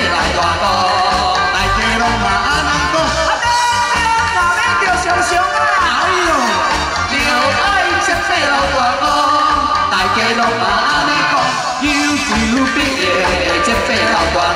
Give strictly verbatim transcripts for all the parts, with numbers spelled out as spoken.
来大哥，大家拢嘛安尼讲。啊对，下面着上上啊！哎呦，着爱接济老大哥，大家拢嘛安尼讲，有求必应接济老大哥。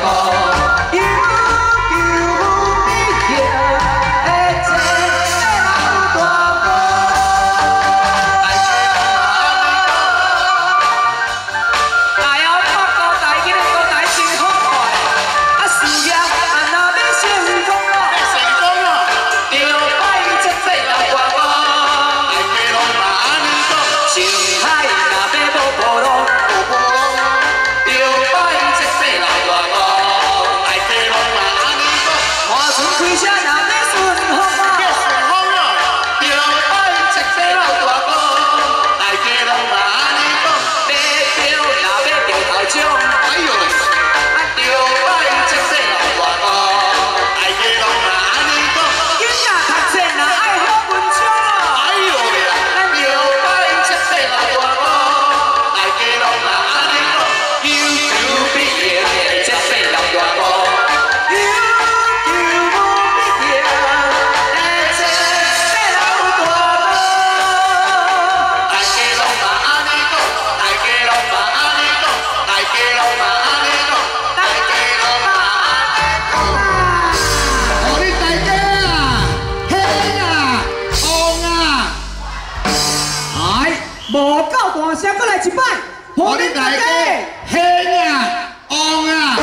无够大声，搁来一摆，互恁大家兴啊、旺啊，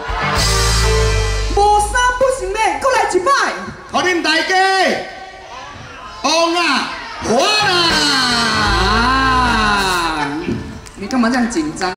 无三不成咧，搁来一摆，互恁大家旺啊、火啦！啊，你干嘛这样紧张？